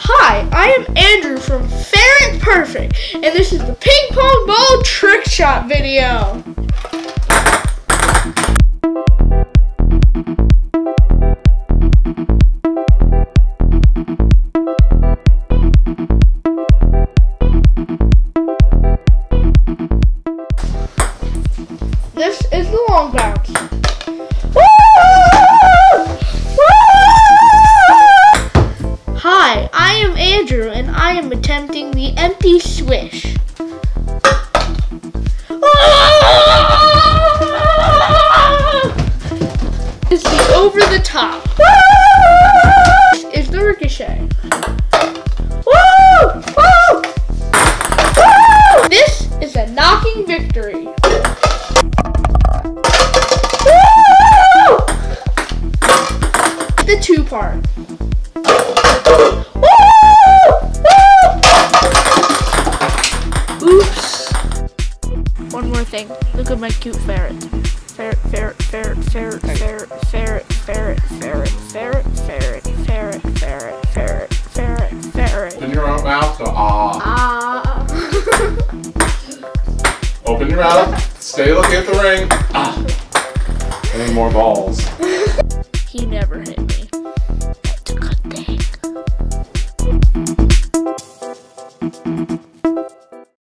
Hi, I am Andrew from Ferret Perfect, and this is the ping pong ball trick shot video. This is the long bounce. Hi, I am Andrew, and I am attempting the empty swish. This is the over the top. This is the ricochet. This is a knocking victory. The two-part. Oops. One more thing. Look at my cute ferret. Ferret, ferret, ferret, ferret, ferret, ferret, ferret, ferret, ferret, ferret, ferret, ferret, ferret, ferret, ferret. Open your mouth, go ah. Ah. Open your mouth, stay looking at the ring. Ah. And then more balls. He never hit me.